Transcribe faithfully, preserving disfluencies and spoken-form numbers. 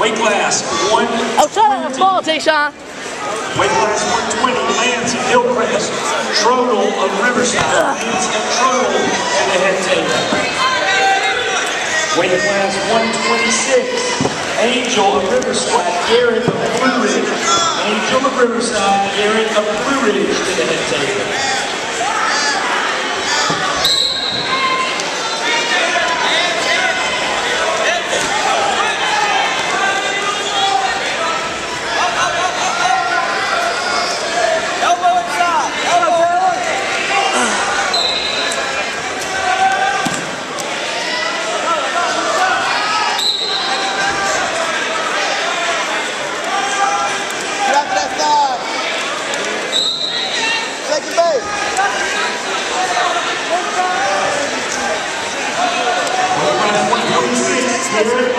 weight class one twenty. Oh, shut up, ball, Tayshawn. Weight class one twenty, Lance Hillcrest, Trogel of Riverside. Lance and Trogel in the head table. Weight class one twenty-six, Angel of Riverside, Garrett of Blue Ridge. Angel of Riverside, Garrett of Blue Ridge to the head table. one twenty-six,